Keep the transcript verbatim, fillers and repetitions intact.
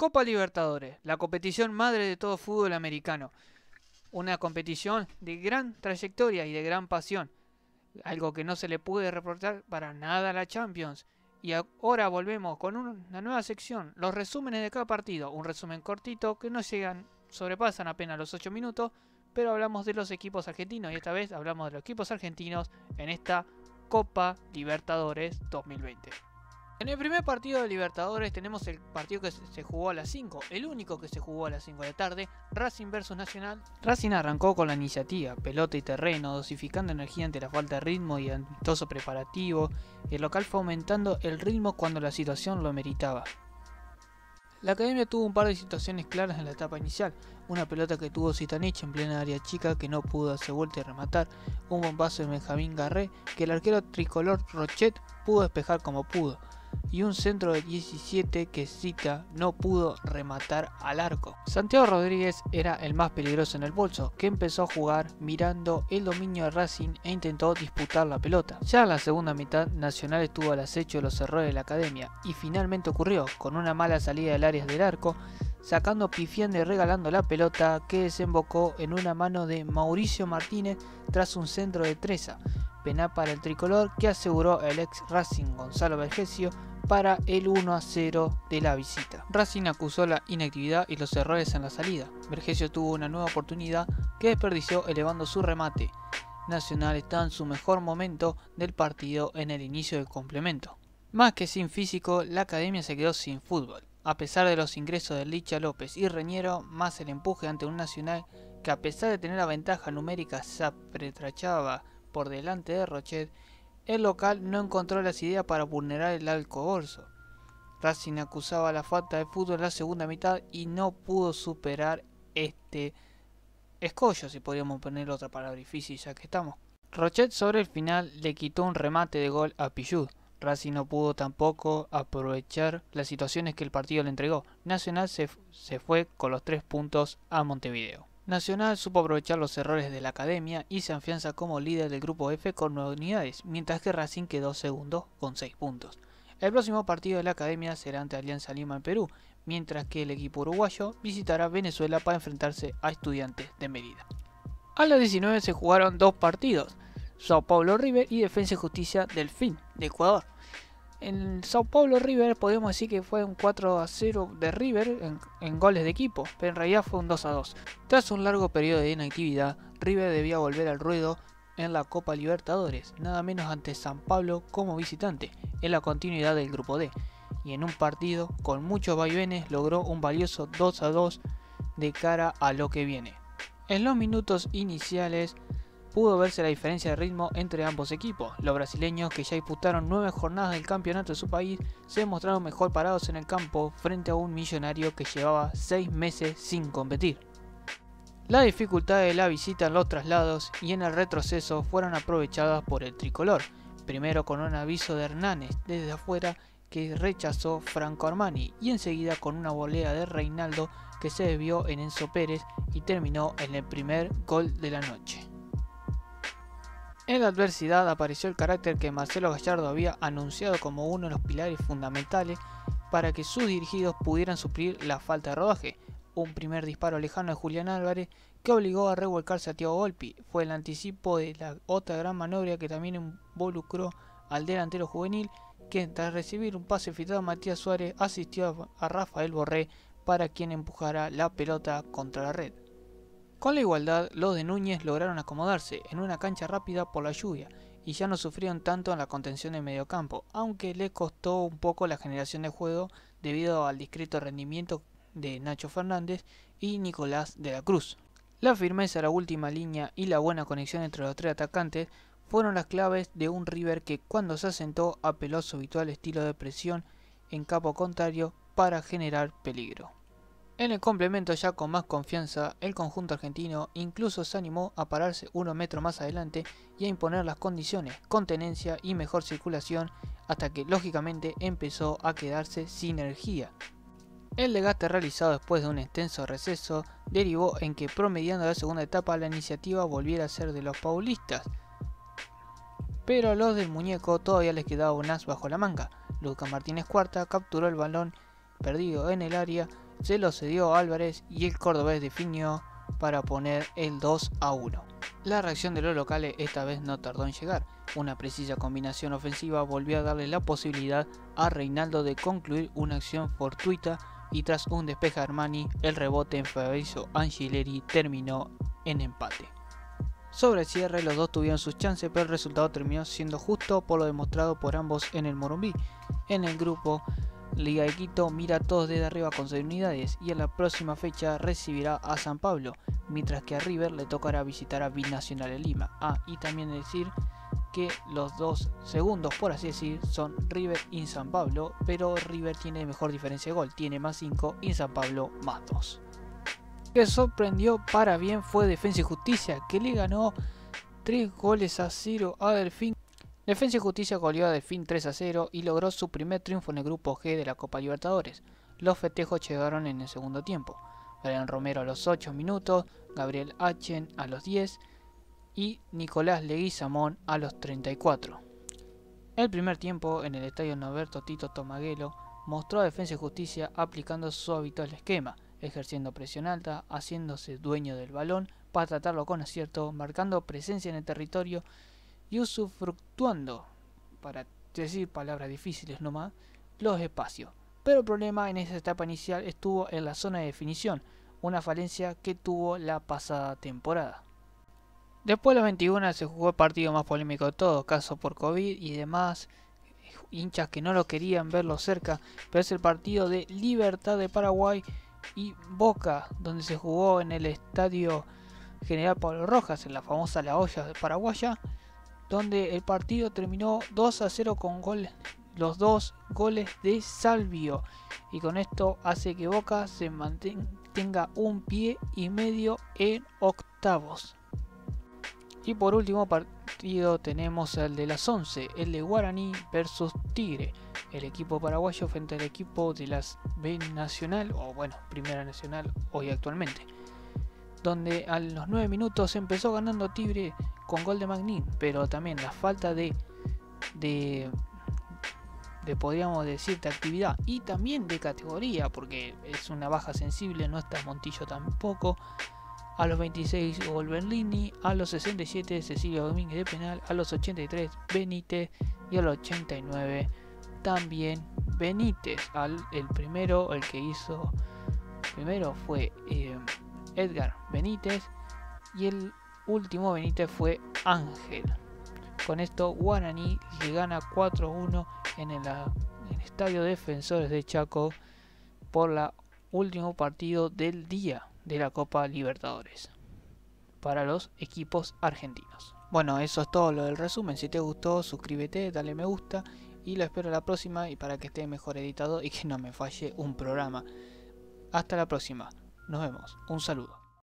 Copa Libertadores, la competición madre de todo fútbol americano. Una competición de gran trayectoria y de gran pasión. Algo que no se le puede reportar para nada a la Champions. Y ahora volvemos con una nueva sección, los resúmenes de cada partido. Un resumen cortito que no llegan, sobrepasan apenas los ocho minutos, pero hablamos de los equipos argentinos y esta vez hablamos de los equipos argentinos en esta Copa Libertadores dos mil veinte. En el primer partido de Libertadores tenemos el partido que se jugó a las cinco, el único que se jugó a las cinco de la tarde, Racing versus Nacional. Racing arrancó con la iniciativa, pelota y terreno, dosificando energía ante la falta de ritmo y amistoso preparativo. El local fue aumentando el ritmo cuando la situación lo meritaba. La Academia tuvo un par de situaciones claras en la etapa inicial, una pelota que tuvo Zitanich en plena área chica que no pudo hacer vuelta y rematar, un bombazo de Benjamín Garré que el arquero tricolor Rochet pudo despejar como pudo, y un centro de diecisiete que Zita no pudo rematar al arco. Santiago Rodríguez era el más peligroso en el bolso, que empezó a jugar mirando el dominio de Racing e intentó disputar la pelota. Ya en la segunda mitad, Nacional estuvo al acecho de los errores de la Academia, y finalmente ocurrió, con una mala salida del área del arco, sacando pifiando y regalando la pelota que desembocó en una mano de Mauricio Martínez tras un centro de Treza. Penal para el tricolor que aseguró el ex Racing Gonzalo Vergesio para el uno a cero de la visita. Racing acusó la inactividad y los errores en la salida. Vergesio tuvo una nueva oportunidad que desperdició elevando su remate. Nacional está en su mejor momento del partido en el inicio del complemento. Más que sin físico, la Academia se quedó sin fútbol. A pesar de los ingresos de Licha López y Reñero, más el empuje ante un Nacional que a pesar de tener la ventaja numérica se apretrachaba por delante de Rochet, el local no encontró las ideas para vulnerar el alcobolso. Racing acusaba la falta de fútbol en la segunda mitad y no pudo superar este escollo, si podríamos poner otra palabra difícil ya que estamos. Rochet sobre el final le quitó un remate de gol a Pillud. Racing no pudo tampoco aprovechar las situaciones que el partido le entregó. Nacional se, se fue con los tres puntos a Montevideo. Nacional supo aprovechar los errores de la Academia y se afianza como líder del grupo F con nueve unidades, mientras que Racing quedó segundo con seis puntos. El próximo partido de la Academia será ante Alianza Lima en Perú, mientras que el equipo uruguayo visitará Venezuela para enfrentarse a Estudiantes de Mérida. A las diecinueve se jugaron dos partidos, Sao Paulo River y Defensa y Justicia Delfín de Ecuador. En Sao Paulo River podemos decir que fue un cuatro a cero de River en, en goles de equipo, pero en realidad fue un dos a dos. Tras un largo periodo de inactividad, River debía volver al ruedo en la Copa Libertadores, nada menos ante San Pablo como visitante, en la continuidad del grupo D, y en un partido con muchos vaivenes logró un valioso dos a dos de cara a lo que viene. En los minutos iniciales pudo verse la diferencia de ritmo entre ambos equipos. Los brasileños, que ya disputaron nueve jornadas del campeonato de su país, se mostraron mejor parados en el campo frente a un Millonario que llevaba seis meses sin competir. La dificultad de la visita en los traslados y en el retroceso fueron aprovechadas por el tricolor, primero con un aviso de Hernández desde afuera que rechazó Franco Armani y enseguida con una volea de Reinaldo que se desvió en Enzo Pérez y terminó en el primer gol de la noche. En la adversidad apareció el carácter que Marcelo Gallardo había anunciado como uno de los pilares fundamentales para que sus dirigidos pudieran suplir la falta de rodaje. Un primer disparo lejano de Julián Álvarez que obligó a revolcarse a Thiago Volpi. Fue el anticipo de la otra gran maniobra que también involucró al delantero juvenil, que tras recibir un pase filtrado a Matías Suárez asistió a Rafael Borré para quien empujara la pelota contra la red. Con la igualdad, los de Núñez lograron acomodarse en una cancha rápida por la lluvia y ya no sufrieron tanto en la contención de mediocampo, aunque les costó un poco la generación de juego debido al discreto rendimiento de Nacho Fernández y Nicolás de la Cruz. La firmeza de la última línea y la buena conexión entre los tres atacantes fueron las claves de un River que cuando se asentó apeló a su habitual estilo de presión en campo contrario para generar peligro. En el complemento, ya con más confianza, el conjunto argentino incluso se animó a pararse unos metros más adelante y a imponer las condiciones, con tenencia y mejor circulación, hasta que lógicamente empezó a quedarse sin energía. El desgaste realizado después de un extenso receso derivó en que, promediando la segunda etapa, la iniciativa volviera a ser de los paulistas. Pero a los del muñeco todavía les quedaba un as bajo la manga. Lucas Martínez Cuarta capturó el balón perdido en el área se lo cedió Álvarez y el cordobés definió para poner el dos a uno. La reacción de los locales esta vez no tardó en llegar. Una precisa combinación ofensiva volvió a darle la posibilidad a Reinaldo de concluir una acción fortuita y tras un despeje de Armani, el rebote en Fabrizio Angileri terminó en empate. Sobre el cierre los dos tuvieron sus chances, pero el resultado terminó siendo justo por lo demostrado por ambos en el Morumbí. En el grupo, Liga de Quito mira a todos desde arriba con seis unidades y en la próxima fecha recibirá a San Pablo, mientras que a River le tocará visitar a Binacional en Lima. Ah, y también decir que los dos segundos, por así decir, son River y San Pablo, pero River tiene mejor diferencia de gol, tiene más cinco y San Pablo más dos. Que sorprendió para bien fue Defensa y Justicia, que le ganó tres goles a cero a Delfín. Defensa y Justicia goleó a Delfín tres a cero y logró su primer triunfo en el grupo G de la Copa Libertadores. Los festejos llegaron en el segundo tiempo. Brian Romero a los ocho minutos, Gabriel Achen a los diez y Nicolás Leguizamón a los treinta y cuatro. El primer tiempo en el estadio Norberto Tito Tomaguelo mostró a Defensa y Justicia aplicando su habitual esquema, ejerciendo presión alta, haciéndose dueño del balón para tratarlo con acierto, marcando presencia en el territorio y usufructuando, para decir palabras difíciles nomás, los espacios. Pero el problema en esa etapa inicial estuvo en la zona de definición, una falencia que tuvo la pasada temporada. Después de las veintiuna se jugó el partido más polémico de todos, caso por COVID y demás, hinchas que no lo querían verlo cerca, pero es el partido de Libertad de Paraguay y Boca, donde se jugó en el estadio General Pablo Rojas, en la famosa La Olla paraguaya, donde el partido terminó dos a cero con gol, los dos goles de Salvio, y con esto hace que Boca se mantenga un pie y medio en octavos. Y por último partido tenemos el de las once, el de Guaraní versus Tigre, el equipo paraguayo frente al equipo de las B Nacional, o bueno, Primera Nacional hoy actualmente, donde a los nueve minutos empezó ganando Tigre con gol de Magnín, pero también la falta de, de, de podríamos decir, de actividad y también de categoría, porque es una baja sensible, no está Montillo tampoco. A los veintiséis gol Berlini, a los sesenta y siete Cecilio Domínguez de penal, a los ochenta y tres Benítez y a los ochenta y nueve también Benítez. Al, el primero, el que hizo primero fue eh, Edgar Benítez y el último Benítez fue Ángel. Con esto Guaraní le gana cuatro a uno en el, en el Estadio Defensores de Chaco por el último partido del día de la Copa Libertadores para los equipos argentinos. Bueno, eso es todo lo del resumen. Si te gustó, suscríbete, dale me gusta y lo espero la próxima, y para que esté mejor editado y que no me falle un programa. Hasta la próxima, nos vemos, un saludo.